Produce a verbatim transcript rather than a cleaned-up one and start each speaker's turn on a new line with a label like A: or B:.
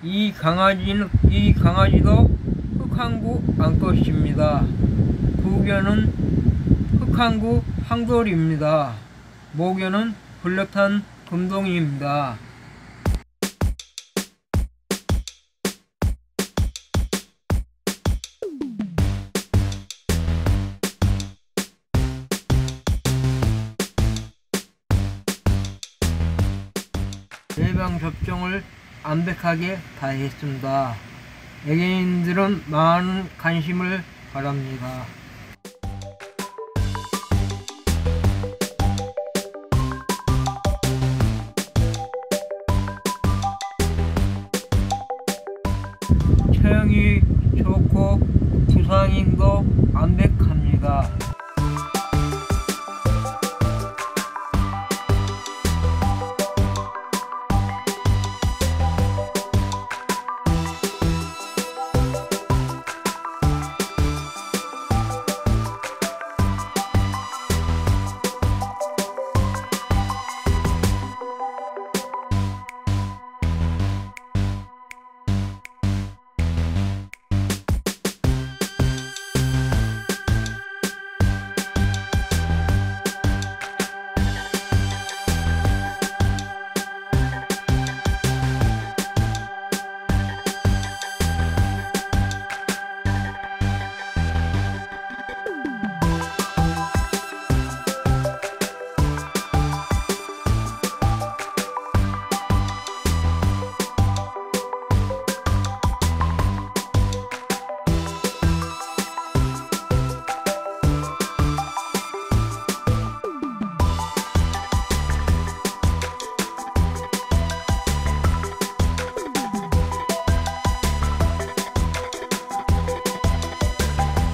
A: 이 강아지는 이 강아지도 흑항구 암컷입니다. 부견은 흑항구 황돌입니다. 모견은 블랙탄 금동이입니다. 예방 접종을 완벽하게 다 했습니다. 애견인들은 많은 관심을 바랍니다. 체형이 좋고 부상인도 완벽합니다.